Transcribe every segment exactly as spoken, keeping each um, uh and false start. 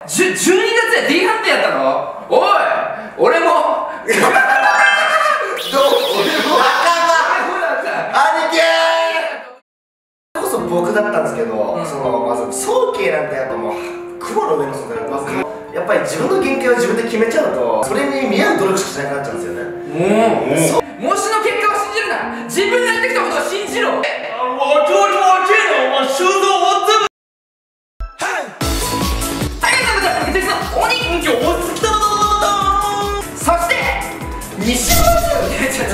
じゅじゅうにがつで D 判定やったの？おい俺もどう俺も兄貴こそ僕だったんですけど、うん、そのまず早慶なんてやっぱもう雲の上の存在だったんですけど、やっぱり自分の限界を自分で決めちゃうとそれに見合う努力しかしなくなっちゃうんですよね。 もう模試の結果を信じるな、自分のやってきたことを信じろ。 我就是我这种我修的我怎么そして西本来ちゃ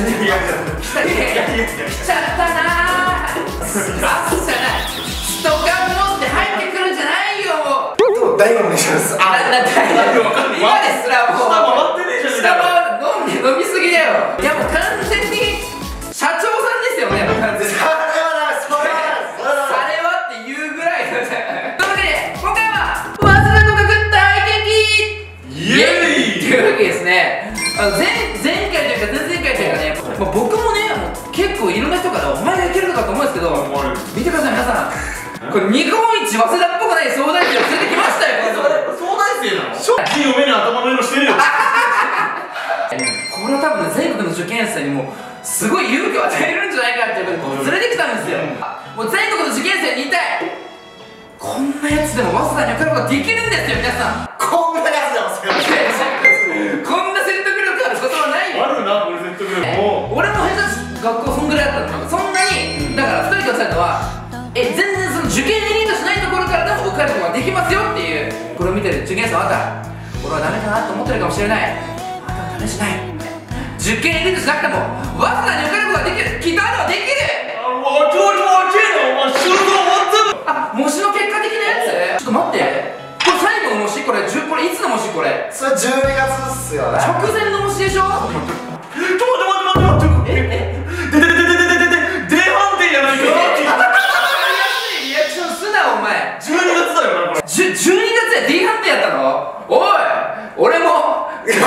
ったなーあっじゃない人が持って入ってくるんじゃないよ。 もう大丈夫でしょ。 あな大丈夫今ですらもう下回ってねえじゃん。 下回飲んで飲みすぎだよ。いやもう完全に社長さんですよね。完全にそれはなそれはそれはっていうぐらいのじゃん。というわけで今回は早稲田合格大激イエーイというわけですね。あの 前, 前回というか前々回というかね、まあ、僕もねもう結構いろんな人からお前がいけるのかと思うんですけど、見てください皆さん、これ日本一早稲田っぽくない東大生を連れてきましたよ。これ東大生なの？金を目に頭の色してるよ。 これは多分ね全国の受験生にもすごい勇気を与えるんじゃないかっていうことで連れてきたんですよ。もう全国の受験生に言いたい、こんなやつでも早稲田に受かることができるんですよ皆さん。 こんなやつでもそれこんな説得力あることはないよ。 あるなこれ説得力。 俺も下手し学校そんぐらいだったの。そんなにだからふたりとおっしゃるのはえ全然その受験エリートしないところからでも受かることができますよっていう、これを見てる受験生はあなた俺はダメかなと思ってるかもしれない。あなたはダメしない。受験エリートしなくても早稲田に受かることができる、きっとあなたはできる。 我就是我这种我修的我怎么あ模試の結果的なやつちょっと待って、これ最後の模試、これこれいつの模試これ？ それじゅうにがつっすよね。 直前の模試でしょ。 ちょっと待って待って待って待って。ええ。でででででででで D 判定じゃないか。 リアクションすなお前。 じゅうにがつだよなこれ。 じゅじゅうにがつで D 判定やったの？おい俺も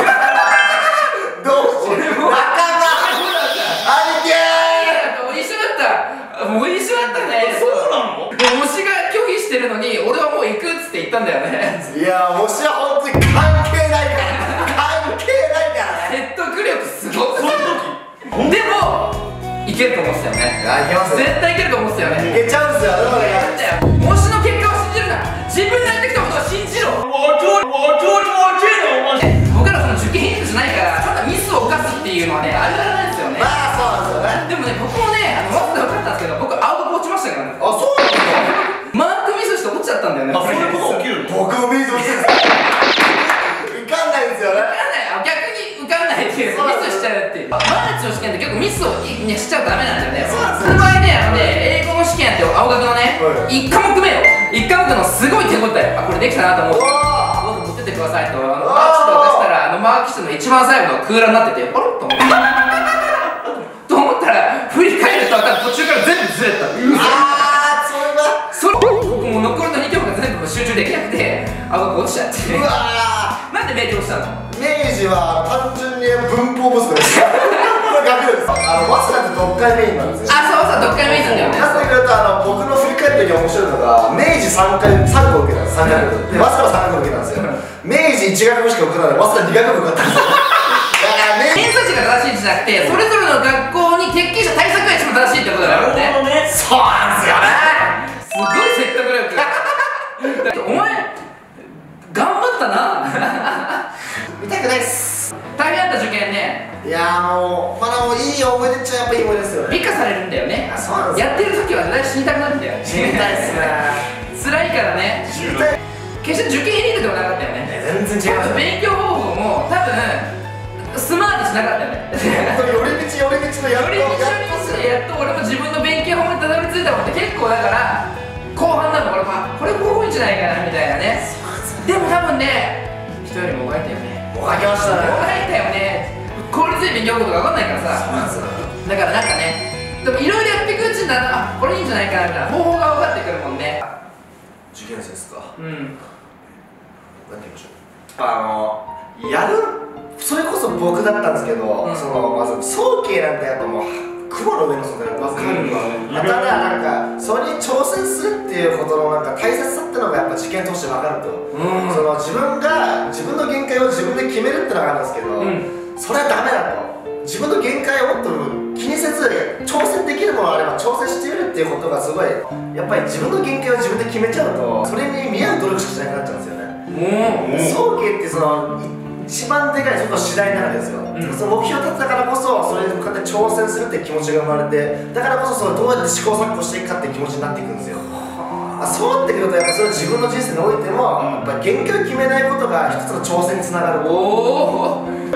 どうして俺も仲間兄貴一緒だった、もう一緒だったね。 そうなの？ 模試が拒否してるのに俺はもう行くっつって言ったんだよね。 いやもしは本当に関係ないから関係ないからね。 説得力すごくその時でもいけると思ってたよね。 あいけますよ絶対いけると思ってたよね。 いけちゃうんすよ。だからやったよ。模試の結果を信じるな、自分のやってきたことを信じろ。 我就是我就是我这种我僕らその受験エリートじゃないからただミスを犯すっていうのはねあるあるなんですよね。 まあそうなんですよね。 でもね僕もねあの早稲田受かったんですけど僕青学落ちましたからね。 あそうなんですか。 マークミスして落ちちゃったんだよね。 あそういうこと起きるの？ 僕もミスしてる受かんないんですよね。 受かんない、逆に受かんないっていうミスしちゃうっていう。マーチの試験って結構ミスを、ね、しちゃダメなんだよね。その場合ねあのね英語の試験やって青学のね、はい、いち科目目よ、いち科目のすごい手応え、あこれできたなと思ってどうぞ持ってってくださいとあのマークシート渡したらあのマークシートの一番最後の空欄になっててあれと思ってと思ったら振り返ると途中から全部ずれた。 ああそれはそれ僕もう残りのに教科が全部集中できなくて青学落ちちゃって。 うわなんで明治落ちたの？ 明治は単純に文法不足ですこれ学力です。あの早稲田って読解メインなんですよ。 あそうそう読解メインなんだよね。 なぜかというとあの僕の振り返った時面白いのが明治さんかいさんこ受けたんです。さんかいで早稲田はさんかい受けたんですよ。明治いち学部しか受けたので早稲田に学部受かったんですよ。だからね偏差値が正しいんじゃなくてそれぞれの学校に適した対策が一番正しいってことだからね。 ね。 そうなんですよね。すごい説得力お前頑張ったな見たくないっす。 大変だった受験ね。 いやーもうまだもういい思い出っちゃやっぱいい思い出ですよね。 美化されるんだよね。 あそうなんですよ。 やってる時は死にたくなるんだよ。 死にたいっすね。 辛いからね。 死にたい。 決して受験エリートではなかったよね。 全然違います。 勉強方法も多分スマートしなかったよね。 本当に寄り道寄り道のやっと寄り道寄り道でやっと俺も自分の勉強法にたどり着いたもんって結構だから後半なの俺はこれ方法いいんじゃないかなみたいなね。でも多分ね人よりももがいたよね。 もがきましたね。 もがいたよね。効率いい勉強法とか分かんないからさ。 そうなんですよ。 だからなんかねでもいろいろやっていくうちになあこれいいんじゃないかなみたいな方法が分かってくるもんね。 受験生ですか。 うんやってみましょう。あのやるそれこそ僕だったんですけど、うん、そのまず早慶なんてやっぱもう雲の上の存在が分かるわ、ただなんかそれに挑戦するっていうことのなんか大切さってのがやっぱ実験通して分かると、うん、その自分が自分の限界を自分で決めるってのがあるんですけど、うん、それはダメだと。自分の限界をもっと気にせず挑戦できるものがあれば挑戦してみるっていうことがすごいやっぱり自分の限界を自分で決めちゃうとそれに見合う努力しかしなくなっちゃうんですよね。早慶ってその一番でかいその次第の中ですよ、うん、その目標を立てたからこそそれに向かって挑戦するっていう気持ちが生まれてだからこそそれどうやって試行錯誤していくかっていう気持ちになっていくんですよ。そうなってくるとやっぱそれ自分の人生においてもやっぱ限界を決めないことが一つの挑戦につながる。おお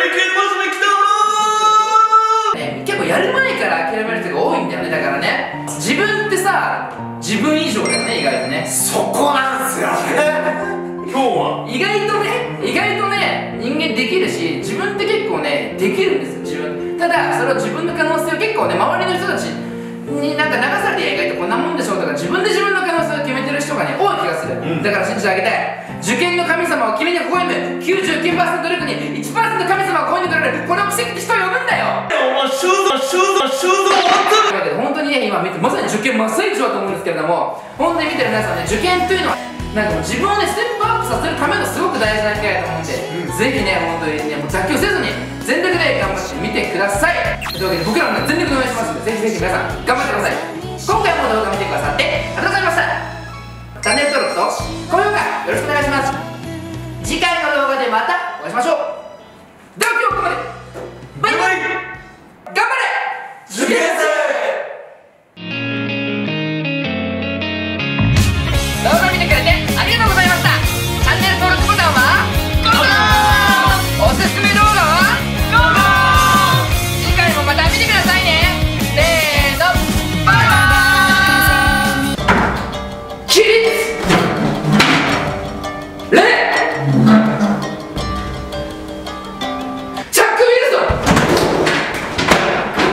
結構やる前から諦める人が多いんだよね。だからね自分ってさ自分以上だよね意外とね。 そこなんですよね今日は意外とね意外とね人間できるし自分って結構ねできるんですよ自分。ただそれを自分の可能性を結構ね周りの人たちになんか流されて意外とこんなもんでしょとか自分で自分の可能性を決めてる人がね多い気がする、うん、だから信じてあげたい。受験の神様を君に微笑む きゅうじゅうきゅうパーセント 努力に いちパーセント 神様を微笑んでくれるこれを奇跡って人を呼ぶんだよ。 お前修造修造修造終わった。 本当にね今見てまさに受験真っ最中だと思うんですけれども本当に見てる皆さんね受験というのはなんかもう自分をねステップアップさせるためのすごく大事な機会だと思うんで、うん、ぜひね本当にねもう妥協せずに全力で頑張ってみてください。というわけで僕らもね全力で応援しますのでぜひぜひ皆さん頑張ってください。今回も動画見てくださってありがとうございました。チャンネル登録と高評価よろしくお願いします。次回の動画でまたお会いしましょう。では今日はここまで。